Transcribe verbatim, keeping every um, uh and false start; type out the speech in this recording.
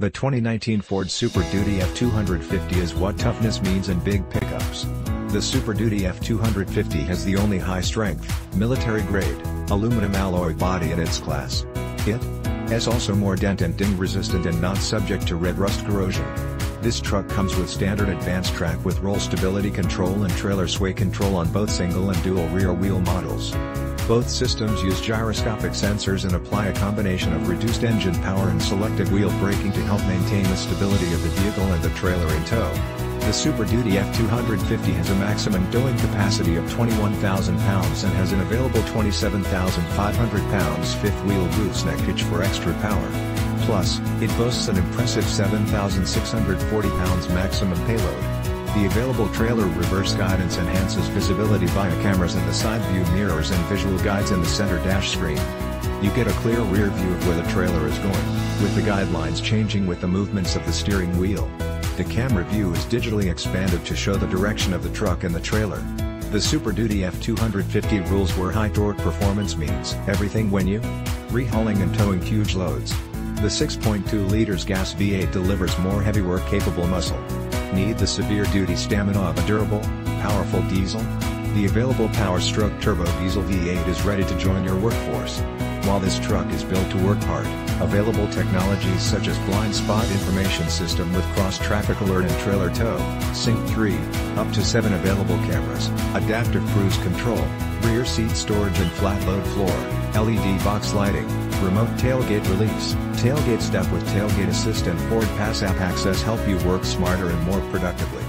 The twenty nineteen Ford Super Duty F two fifty is what toughness means in big pickups. The Super Duty F two fifty has the only high-strength, military-grade, aluminum alloy body in its class. It is also more dent and ding resistant and not subject to red rust corrosion. This truck comes with standard advanced track with roll stability control and trailer sway control on both single and dual rear wheel models. Both systems use gyroscopic sensors and apply a combination of reduced engine power and selective wheel braking to help maintain the stability of the vehicle and the trailer in tow. The Super Duty F two fifty has a maximum towing capacity of twenty-one thousand pounds and has an available twenty-seven thousand five hundred pounds fifth wheel gooseneck hitch for extra power. Plus, it boasts an impressive seven thousand six hundred forty pounds maximum payload. The available trailer reverse guidance enhances visibility via cameras in the side view mirrors and visual guides in the center dash screen. You get a clear rear view of where the trailer is going, with the guidelines changing with the movements of the steering wheel. The camera view is digitally expanded to show the direction of the truck and the trailer. The Super Duty F two fifty rules where high torque performance means everything when you rehauling and towing huge loads. The six point two liters gas V eight delivers more heavy work capable muscle. Need the severe duty stamina of a durable, powerful diesel? The available Power Stroke Turbo Diesel V eight is ready to join your workforce. While this truck is built to work hard, available technologies such as blind spot information system with cross-traffic alert and trailer tow, Sync three, up to seven available cameras, adaptive cruise control, rear seat storage and flat load floor, L E D box lighting, remote tailgate release, tailgate step with tailgate assist and Ford Pass app access help you work smarter and more productively.